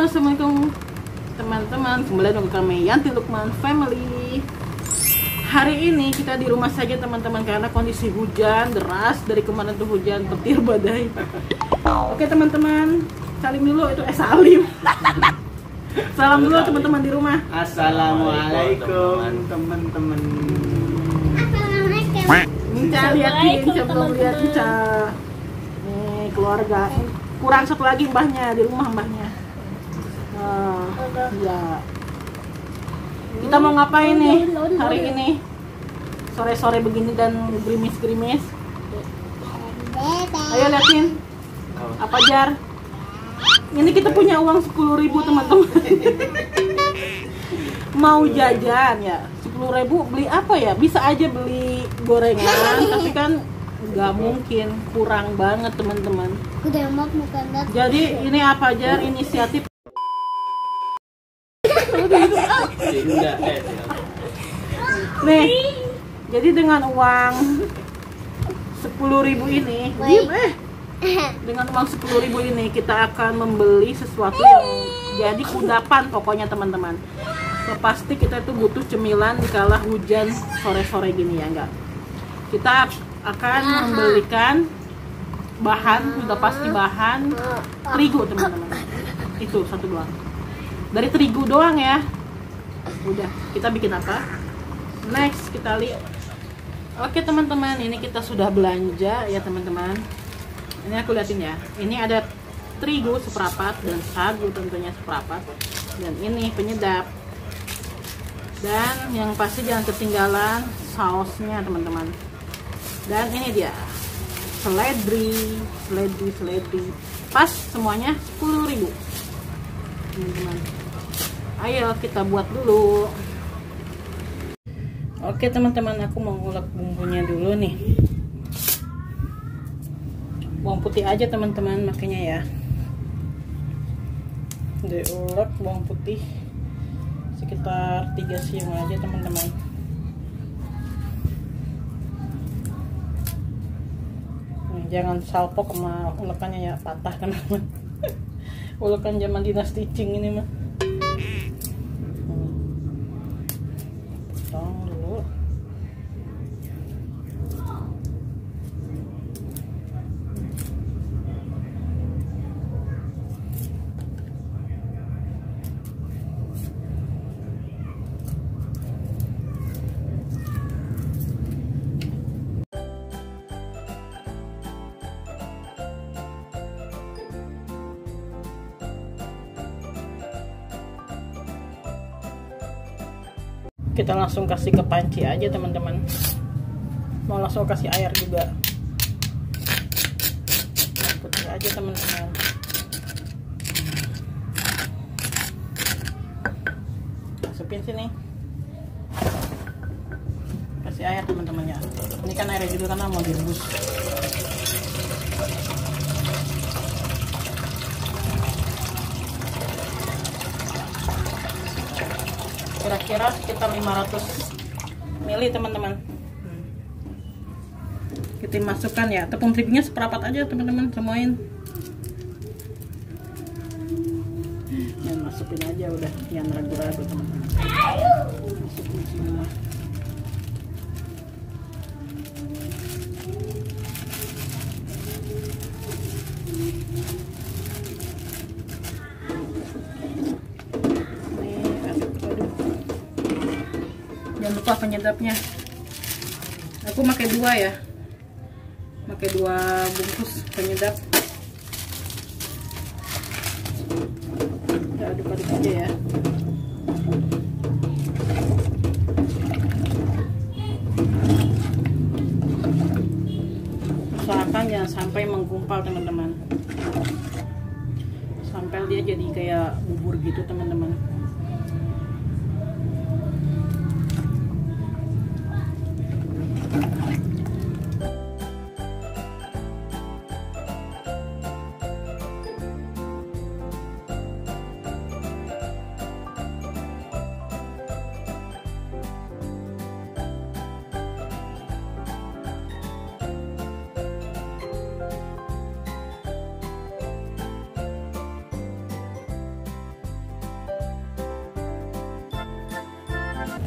Halo, assalamualaikum teman-teman, kembali dengan kami Yanti Lukman Family. Hari ini kita di rumah saja teman-teman karena kondisi hujan deras. Dari kemarin tuh hujan petir badai. Oke teman-teman, salim dulu, itu salim. Salam dulu teman-teman di rumah. Assalamualaikum teman-teman. Minca liatin, coba lihat Minca. Nih keluarga. Kurang satu lagi mbahnya di rumah mbahnya. Ya. Kita mau ngapain nih hari ini? Sore-sore begini dan gerimis-gerimis. Ayo liatin. Apa Jar? Ini kita punya uang 10.000 teman-teman. Mau jajan ya 10.000 beli apa ya? Bisa aja beli gorengan, tapi kan nggak mungkin, kurang banget teman-teman. Jadi ini apa Jar? Inisiatif. Nih, jadi dengan uang 10.000 ini, dengan uang 10.000 ini kita akan membeli sesuatu yang jadi kudapan pokoknya teman-teman. So, pasti kita itu butuh cemilan dikala hujan sore-sore gini ya enggak. Kita akan membelikan bahan, udah pasti bahan terigu teman-teman. Itu satu doang. Dari terigu doang ya. Udah, kita bikin apa? Next kita lihat. Oke teman-teman, ini kita sudah belanja ya teman-teman. Ini aku liatin ya. Ini ada terigu seperempat dan sagu tentunya seperempat. Dan ini penyedap. Dan yang pasti jangan ketinggalan sausnya teman-teman. Dan ini dia seledri. Pas semuanya 10.000 teman-teman. Ayo kita buat dulu. Oke teman-teman, aku mau ulek bumbunya dulu nih. Bawang putih aja teman-teman makanya ya. Diulek bawang putih sekitar 3 siung aja teman-teman. Jangan salpok sama ulekannya ya, patah teman-teman. Ulekan zaman dinasti Qing ini mah. Potong dulu. Kita langsung kasih ke panci aja teman-teman. Mau langsung kasih air juga. Putih aja teman-teman. Masukin sini. Kasih air teman-teman ya. Ini kan airnya juga karena mau direbus. Kira-kira sekitar 500 ml teman-teman. Kita masukkan ya, tepung terigunya seperempat aja teman-teman, semuain. Dan masukin aja udah, jangan ragu-ragu teman-teman. Masukin semua. Jangan lupa penyedapnya. Aku pakai 2 ya. Pakai 2 bungkus penyedap. Kita aduk-aduk aja ya. Usahakan jangan sampai menggumpal teman-teman. Sampai dia jadi kayak bubur gitu teman-teman.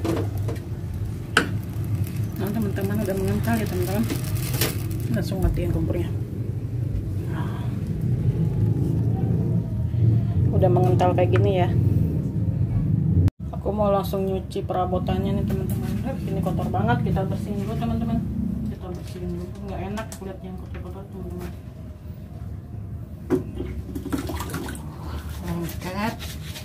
Nah teman-teman udah mengental ya teman-teman, langsung matiin kompornya. Udah mengental kayak gini ya, aku mau langsung nyuci perabotannya nih teman-teman. Ini kotor banget, kita bersihin dulu teman-teman, kita bersihin dulu, nggak enak kulit yang kotor-kotor teman-teman. Angkat.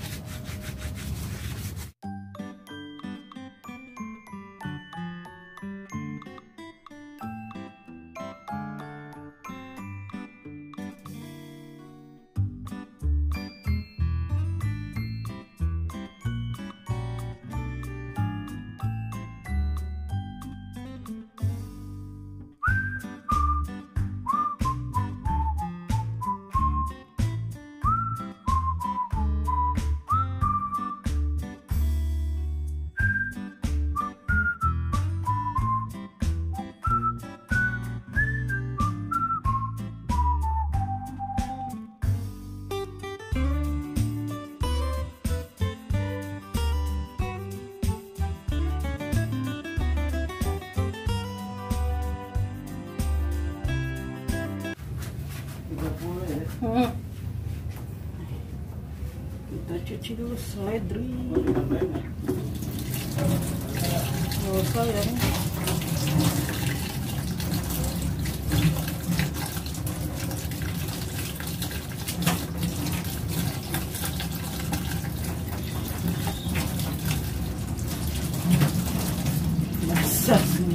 Kita cuci dulu seledri. Nggak usah ya. Basah semua.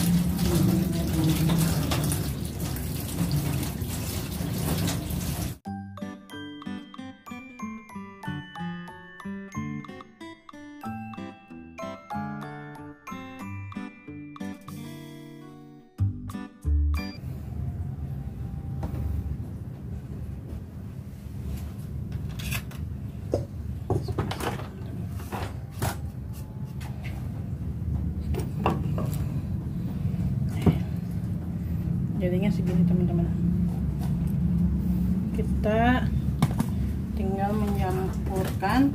Jadinya segini teman-teman, kita tinggal mencampurkan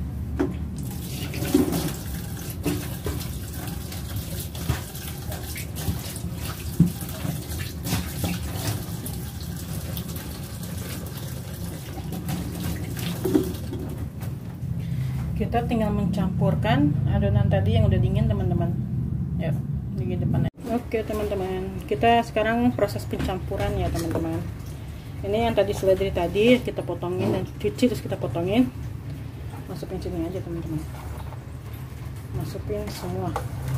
adonan tadi yang udah dingin teman-teman. Ya, di depannya. Oke teman-teman, kita sekarang proses pencampuran ya teman-teman. Ini yang tadi seledri tadi kita potongin dan cuci, terus kita potongin, masukin sini aja teman-teman, masukin semua.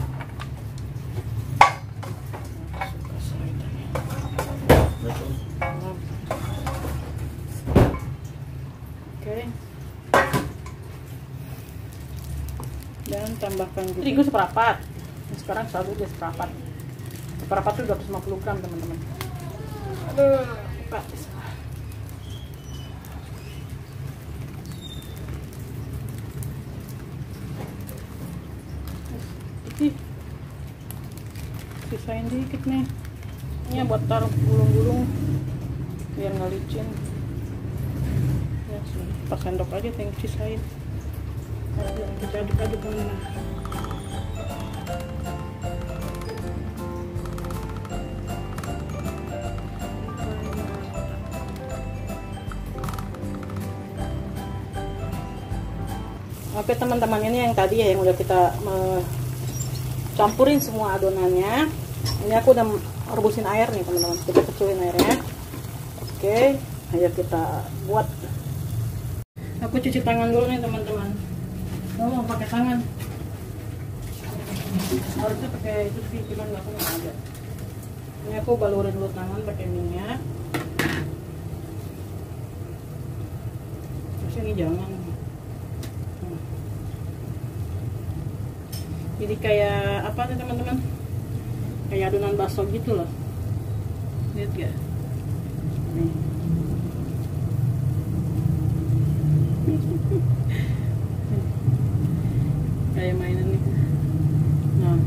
Oke, dan tambahkan juga terigu seperempat. Sekarang sagu dia seperempat. Seperempat itu 250 gram teman-teman. Aduh, lupa. Sisain dikit nih. Ini buat taruh gulung-gulung biar nggak licin. Ya, pas sendok aja yang sisain. Kita aduk-aduk teman-teman. Oke teman-teman, ini yang tadi ya yang udah kita campurin semua adonannya. Ini aku udah rebusin air nih teman-teman, kita kecilin airnya. Oke, ayo kita buat. Aku cuci tangan dulu nih teman-teman. Mau pakai tangan, harusnya pakai itu sih, cuman aku nggak ada. Ini aku balurin dulu tangan pakai minyak. Terus ini jangan. Jadi kayak apa nih teman-teman, kayak adonan bakso gitu loh, lihat gak nih. Kayak mainan nih. Nah,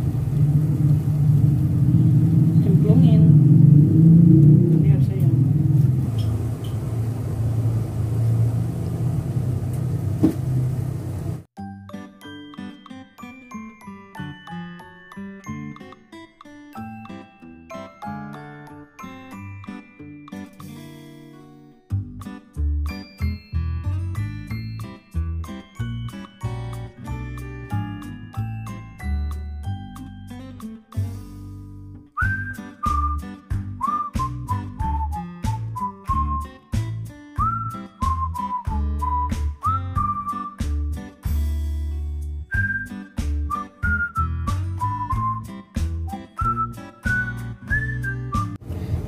cemplungin ini harusnya ya.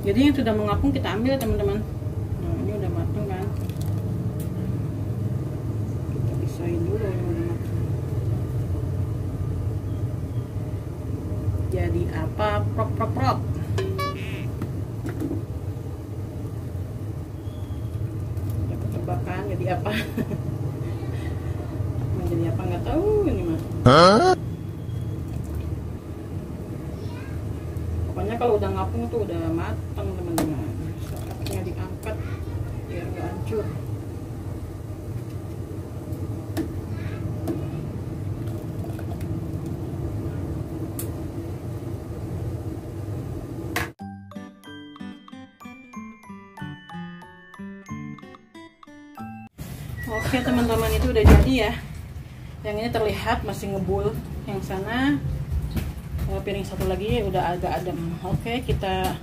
Jadi yang sudah mengapung kita ambil teman-teman. Nah, ini udah matang kan. Kita pisahin dulu yang udah matang. Jadi apa? Prok. Coba kan jadi apa? Jadi apa nggak tahu ini mah. Pokoknya kalau udah ngapung tuh udah matang teman-teman. Saatnya diangkat biar nggak hancur. Oke teman-teman, itu udah jadi ya. Yang ini terlihat masih ngebul. Yang sana piring satu lagi udah agak adem. Oke, kita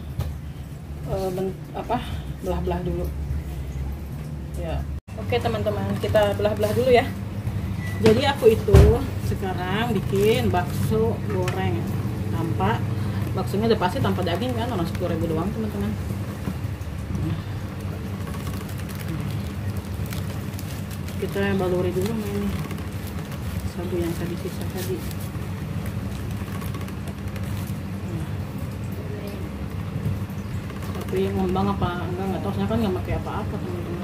belah-belah dulu ya. Oke teman-teman, kita belah-belah dulu ya. Jadi aku itu sekarang bikin bakso goreng tanpa baksonya udah pasti tanpa daging kan, orang 10.000 doang teman-teman. Kita baluri dulu sama ini sagu yang tadi sisa tadi. Tapi ngembang apa enggak nggak tahu, soalnya kan nggak pakai apa-apa teman-teman.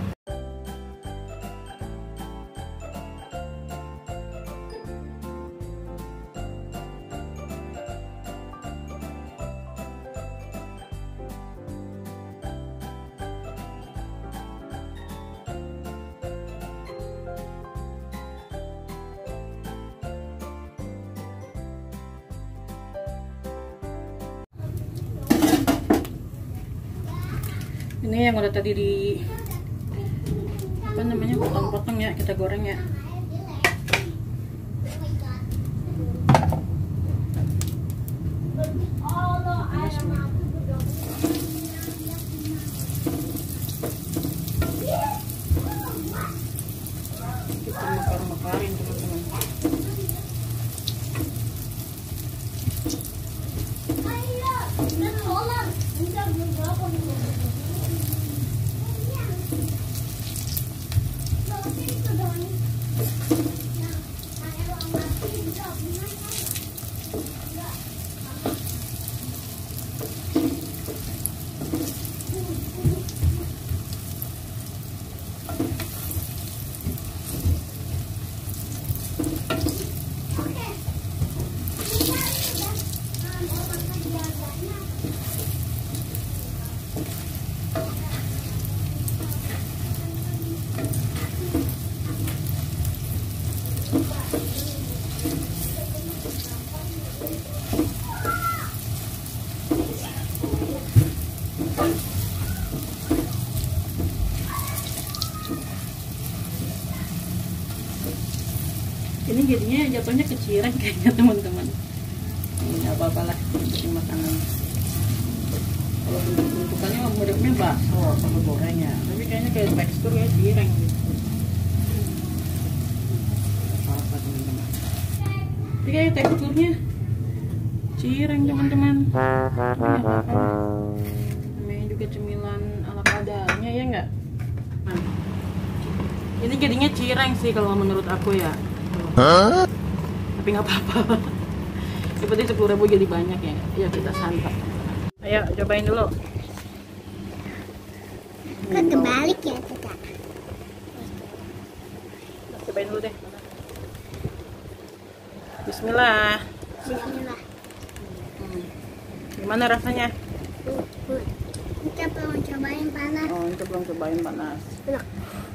Ini yang udah tadi di apa namanya, potong-potong ya, kita goreng ya. Kita mekar-mekarin teman-teman. Ini jadinya jatuhnya keciran kayaknya teman-teman. Ini apa-apa lah untuk makanan. Kalau bentukannya miripnya bakso sama gorengnya, tapi kayaknya kayak tekstur ya cireng gitu. Apa teman-teman? Tapi kayak teksturnya cireng teman-teman. Namanya juga cemilan ala kadarnya ya enggak? Nah, ini jadinya cireng sih kalau menurut aku ya. Tapi nggak apa-apa. Seperti 10.000 jadi banyak ya. Ya kita santap. Ayo cobain dulu. Kok kebalik ya kita? Cobain dulu deh. Bismillah. Bismillah. Gimana rasanya? Kita belum cobain panas. Oh, kita belum cobain panas. Enak.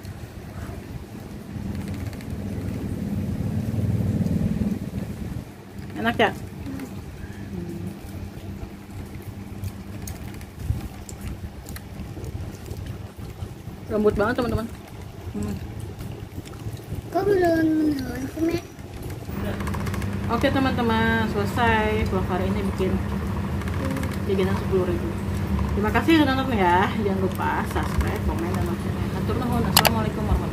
Enak ya? Lembut banget teman-teman. Kok belum menurun sih, Mek? Oke teman-teman, selesai vlog hari ini bikin jajanan 10.000. Terima kasih sudah nonton ya. Jangan lupa subscribe, komen, dan share. Hatur nuhun. Assalamualaikum warahmatullahi wabarakatuh.